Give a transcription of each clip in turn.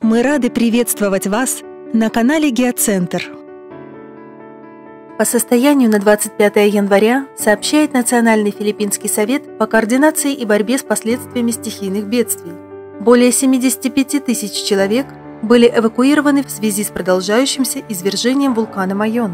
Мы рады приветствовать вас на канале Геоцентр. По состоянию на 25 января сообщает Национальный филиппинский совет по координации и борьбе с последствиями стихийных бедствий. Более 75 тысяч человек были эвакуированы в связи с продолжающимся извержением вулкана Майон.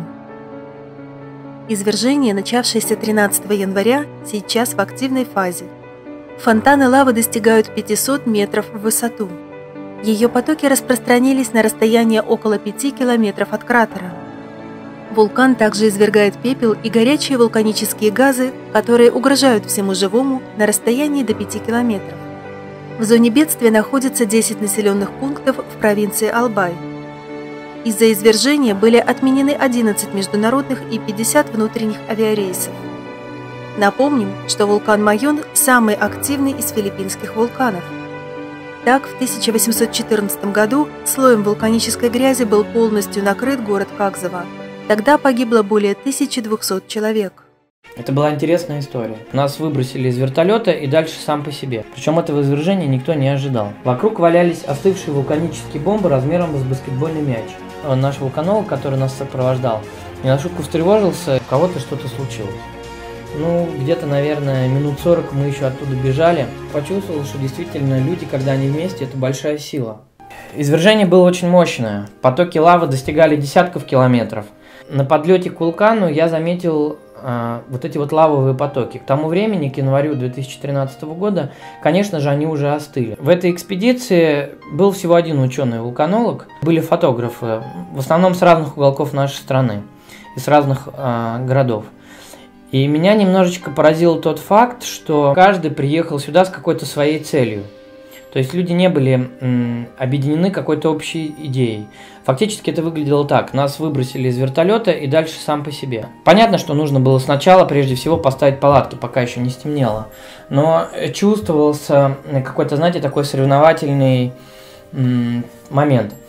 Извержение, начавшееся 13 января, сейчас в активной фазе. Фонтаны лавы достигают 500 метров в высоту. Ее потоки распространились на расстояние около 5 километров от кратера. Вулкан также извергает пепел и горячие вулканические газы, которые угрожают всему живому на расстоянии до 5 километров. В зоне бедствия находится 10 населенных пунктов в провинции Албай. Из-за извержения были отменены 11 международных и 50 внутренних авиарейсов. Напомним, что вулкан Майон – самый активный из филиппинских вулканов. Так, в 1814 году слоем вулканической грязи был полностью накрыт город Кагзава. Тогда погибло более 1200 человек. Это была интересная история. Нас выбросили из вертолета и дальше сам по себе. Причем этого извержения никто не ожидал. Вокруг валялись остывшие вулканические бомбы размером с баскетбольный мяч. Наш вулканолог, который нас сопровождал, не на шутку встревожился, у кого-то что-то случилось. Где-то, наверное, минут 40 мы еще оттуда бежали. Почувствовал, что действительно люди, когда они вместе, это большая сила. Извержение было очень мощное. Потоки лавы достигали десятков километров. На подлете к вулкану я заметил вот эти вот лавовые потоки. К тому времени, к январю 2013 года, конечно же, они уже остыли. В этой экспедиции был всего один ученый-вулканолог. Были фотографы, в основном с разных уголков нашей страны и с разных городов. И меня немножечко поразил тот факт, что каждый приехал сюда с какой-то своей целью. То есть люди не были объединены какой-то общей идеей. Фактически это выглядело так. Нас выбросили из вертолета и дальше сам по себе. Понятно, что нужно было сначала, прежде всего, поставить палатки, пока еще не стемнело. Но чувствовался какой-то, знаете, такой соревновательный момент.